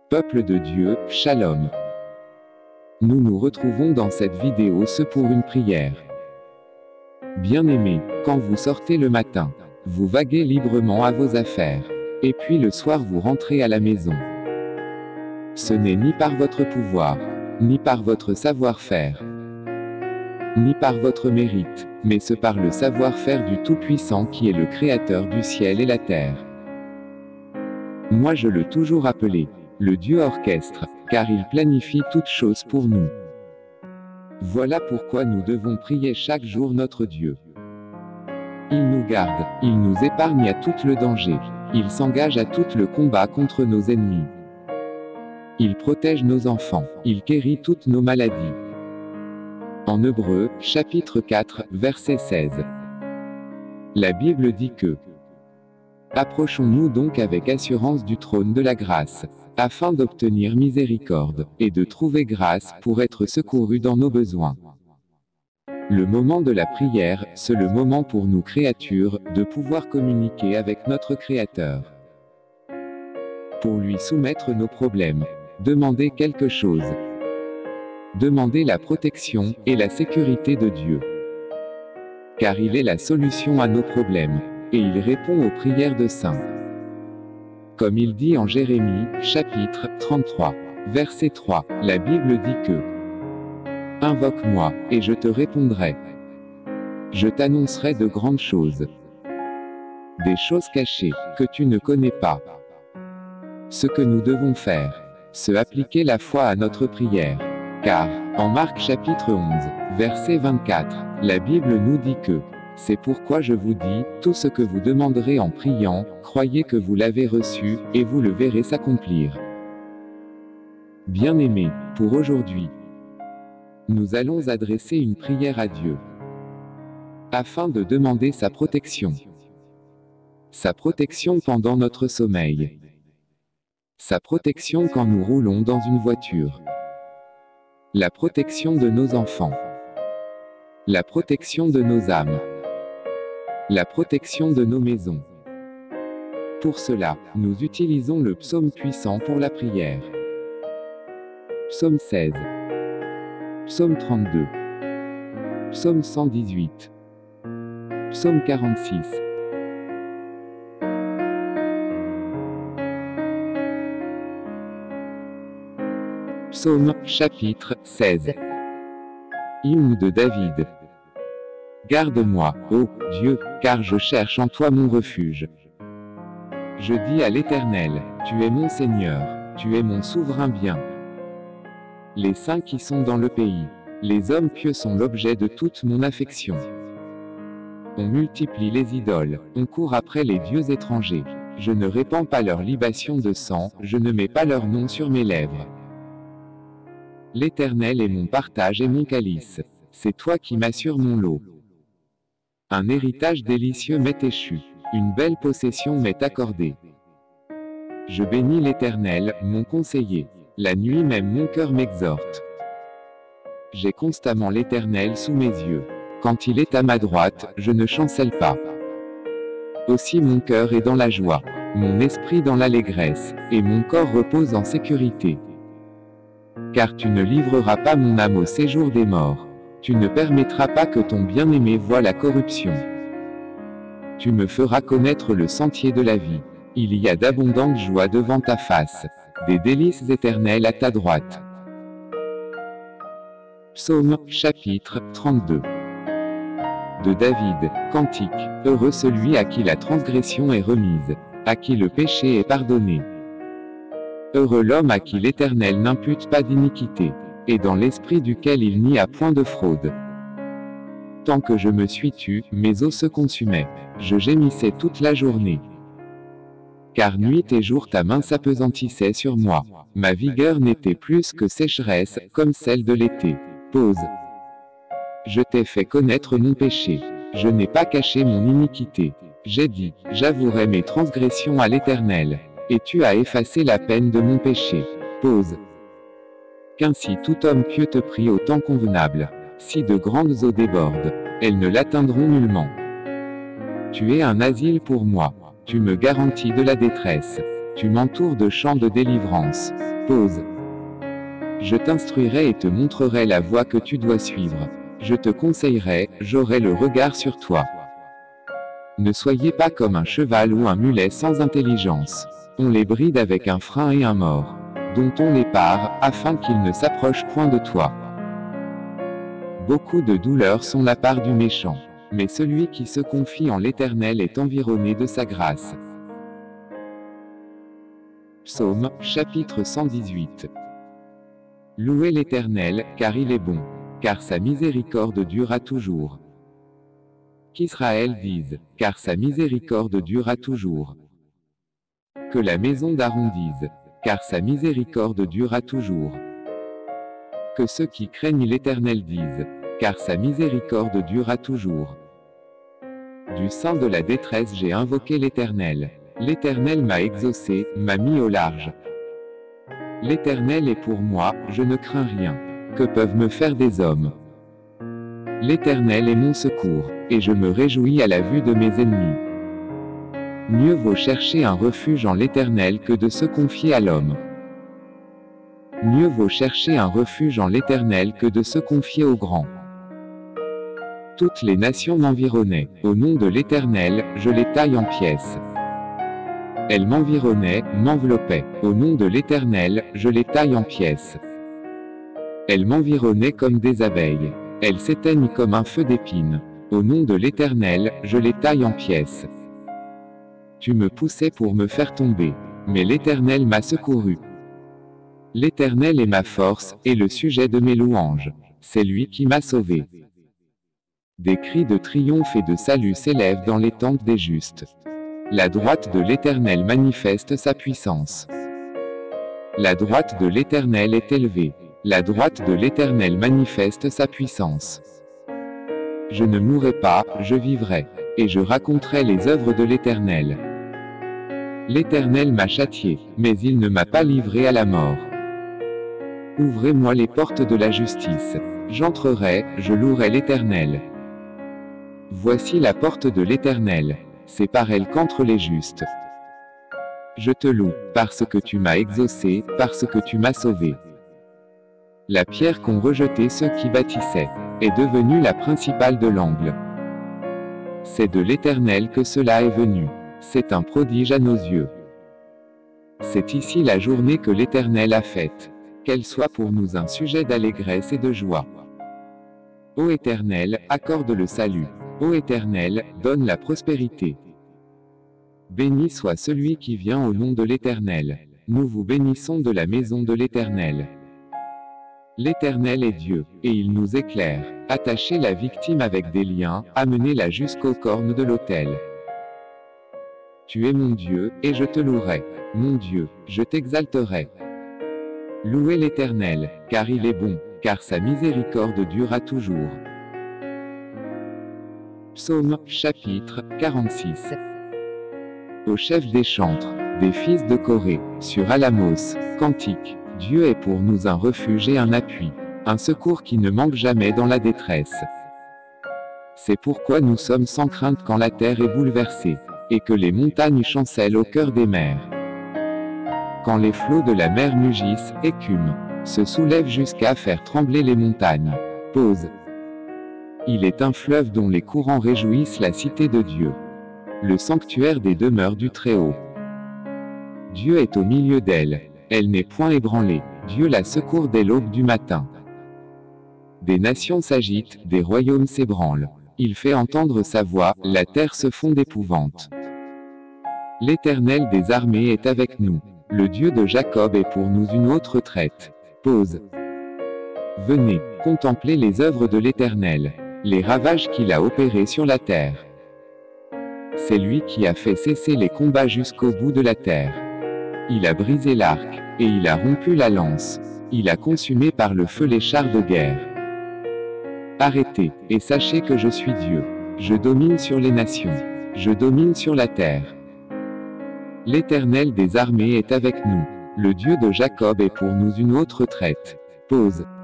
Peuple de Dieu, Shalom. Nous nous retrouvons dans cette vidéo pour une prière. Bien-aimés, quand vous sortez le matin, vous vaguez librement à vos affaires. Et puis le soir vous rentrez à la maison. Ce n'est ni par votre pouvoir, ni par votre savoir-faire, ni par votre mérite, mais ce par le savoir-faire du Tout-Puissant qui est le Créateur du ciel et la terre. Moi je l'ai toujours appelé le Dieu orchestre, car il planifie toutes choses pour nous. Voilà pourquoi nous devons prier chaque jour notre Dieu. Il nous garde, il nous épargne à tout le danger, il s'engage à tout le combat contre nos ennemis. Il protège nos enfants, il guérit toutes nos maladies. En Hébreux, chapitre 4, verset 16. La Bible dit que approchons-nous donc avec assurance du trône de la grâce, afin d'obtenir miséricorde, et de trouver grâce pour être secourus dans nos besoins. Le moment de la prière, c'est le moment pour nous créatures, de pouvoir communiquer avec notre Créateur. Pour lui soumettre nos problèmes, demander quelque chose. Demander la protection, et la sécurité de Dieu. Car il est la solution à nos problèmes, et il répond aux prières de saints. Comme il dit en Jérémie, chapitre 33, verset 3, la Bible dit que invoque-moi, et je te répondrai. Je t'annoncerai de grandes choses. Des choses cachées, que tu ne connais pas. Ce que nous devons faire, c'est appliquer la foi à notre prière. Car, en Marc chapitre 11, verset 24, la Bible nous dit que c'est pourquoi je vous dis, tout ce que vous demanderez en priant, croyez que vous l'avez reçu, et vous le verrez s'accomplir. Bien-aimés, pour aujourd'hui, nous allons adresser une prière à Dieu, afin de demander sa protection. Sa protection pendant notre sommeil. Sa protection quand nous roulons dans une voiture. La protection de nos enfants. La protection de nos âmes. La protection de nos maisons. Pour cela, nous utilisons le psaume puissant pour la prière. Psaume 16. Psaume 32. Psaume 118. Psaume 46. Psaume, chapitre 16. Hymne de David. Garde-moi, ô Dieu, car je cherche en toi mon refuge. Je dis à l'Éternel, tu es mon Seigneur, tu es mon souverain bien. Les saints qui sont dans le pays, les hommes pieux sont l'objet de toute mon affection. On multiplie les idoles, on court après les dieux étrangers. Je ne répands pas leur libation de sang, je ne mets pas leur nom sur mes lèvres. L'Éternel est mon partage et mon calice. C'est toi qui m'assures mon lot. Un héritage délicieux m'est échu. Une belle possession m'est accordée. Je bénis l'Éternel, mon conseiller. La nuit même mon cœur m'exhorte. J'ai constamment l'Éternel sous mes yeux. Quand il est à ma droite, je ne chancelle pas. Aussi mon cœur est dans la joie, mon esprit dans l'allégresse, et mon corps repose en sécurité. Car tu ne livreras pas mon âme au séjour des morts. Tu ne permettras pas que ton bien-aimé voie la corruption. Tu me feras connaître le sentier de la vie. Il y a d'abondantes joies devant ta face, des délices éternelles à ta droite. Psaume, chapitre 32. De David, cantique. Heureux celui à qui la transgression est remise, à qui le péché est pardonné. Heureux l'homme à qui l'Éternel n'impute pas d'iniquité, et dans l'esprit duquel il n'y a point de fraude. Tant que je me suis tu, mes os se consumaient, je gémissais toute la journée. Car nuit et jour ta main s'appesantissait sur moi, ma vigueur n'était plus que sécheresse, comme celle de l'été. Pause. Je t'ai fait connaître mon péché, je n'ai pas caché mon iniquité. J'ai dit, j'avouerai mes transgressions à l'Éternel. Et tu as effacé la peine de mon péché. Pause. Qu'ainsi tout homme pieux te prie au temps convenable. Si de grandes eaux débordent, elles ne l'atteindront nullement. Tu es un asile pour moi. Tu me garantis de la détresse. Tu m'entoures de chants de délivrance. Pause. Je t'instruirai et te montrerai la voie que tu dois suivre. Je te conseillerai, j'aurai le regard sur toi. Ne soyez pas comme un cheval ou un mulet sans intelligence. On les bride avec un frein et un mors, dont on les pare, afin qu'ils ne s'approchent point de toi. Beaucoup de douleurs sont la part du méchant, mais celui qui se confie en l'Éternel est environné de sa grâce. Psaume, chapitre 118. Louez l'Éternel, car il est bon, car sa miséricorde durera toujours. Qu'Israël dise, car sa miséricorde durera toujours. Que la maison d'Aaron dise, car sa miséricorde durera toujours. Que ceux qui craignent l'Éternel disent, car sa miséricorde durera toujours. Du sein de la détresse j'ai invoqué l'Éternel. L'Éternel m'a exaucé, m'a mis au large. L'Éternel est pour moi, je ne crains rien. Que peuvent me faire des hommes? L'Éternel est mon secours, et je me réjouis à la vue de mes ennemis. Mieux vaut chercher un refuge en l'Éternel que de se confier à l'homme. Mieux vaut chercher un refuge en l'Éternel que de se confier au grand. Toutes les nations m'environnaient, au nom de l'Éternel, je les taille en pièces. Elles m'environnaient, m'enveloppaient, au nom de l'Éternel, je les taille en pièces. Elles m'environnaient comme des abeilles. Elles s'éteignent comme un feu d'épines. Au nom de l'Éternel, je les taille en pièces. Tu me poussais pour me faire tomber, mais l'Éternel m'a secouru. L'Éternel est ma force, et le sujet de mes louanges. C'est lui qui m'a sauvé. Des cris de triomphe et de salut s'élèvent dans les tentes des justes. La droite de l'Éternel manifeste sa puissance. La droite de l'Éternel est élevée. La droite de l'Éternel manifeste sa puissance. Je ne mourrai pas, je vivrai, et je raconterai les œuvres de l'Éternel. L'Éternel m'a châtié, mais il ne m'a pas livré à la mort. Ouvrez-moi les portes de la justice. J'entrerai, je louerai l'Éternel. Voici la porte de l'Éternel. C'est par elle qu'entrent les justes. Je te loue, parce que tu m'as exaucé, parce que tu m'as sauvé. La pierre qu'ont rejetée ceux qui bâtissaient, est devenue la principale de l'angle. C'est de l'Éternel que cela est venu. C'est un prodige à nos yeux. C'est ici la journée que l'Éternel a faite. Qu'elle soit pour nous un sujet d'allégresse et de joie. Ô Éternel, accorde le salut. Ô Éternel, donne la prospérité. Béni soit celui qui vient au nom de l'Éternel. Nous vous bénissons de la maison de l'Éternel. L'Éternel est Dieu, et il nous éclaire. Attachez la victime avec des liens, amenez-la jusqu'aux cornes de l'autel. Tu es mon Dieu, et je te louerai. Mon Dieu, je t'exalterai. Louez l'Éternel, car il est bon, car sa miséricorde durera toujours. Psaume, chapitre 46. Au chef des chantres, des fils de Corée, sur Alamos, cantique. Dieu est pour nous un refuge et un appui, un secours qui ne manque jamais dans la détresse. C'est pourquoi nous sommes sans crainte quand la terre est bouleversée, et que les montagnes chancellent au cœur des mers. Quand les flots de la mer mugissent, écument, se soulèvent jusqu'à faire trembler les montagnes. Pause. Il est un fleuve dont les courants réjouissent la cité de Dieu. Le sanctuaire des demeures du Très-Haut. Dieu est au milieu d'elle. Elle n'est point ébranlée. Dieu la secourt dès l'aube du matin. Des nations s'agitent, des royaumes s'ébranlent. Il fait entendre sa voix, la terre se fond d'épouvante. L'Éternel des armées est avec nous. Le Dieu de Jacob est pour nous une haute retraite. Pause. Venez, contemplez les œuvres de l'Éternel, les ravages qu'il a opérés sur la terre. C'est lui qui a fait cesser les combats jusqu'au bout de la terre. Il a brisé l'arc, et il a rompu la lance. Il a consumé par le feu les chars de guerre. Arrêtez, et sachez que je suis Dieu. Je domine sur les nations. Je domine sur la terre. L'Éternel des armées est avec nous. Le Dieu de Jacob est pour nous une haute retraite. Pause.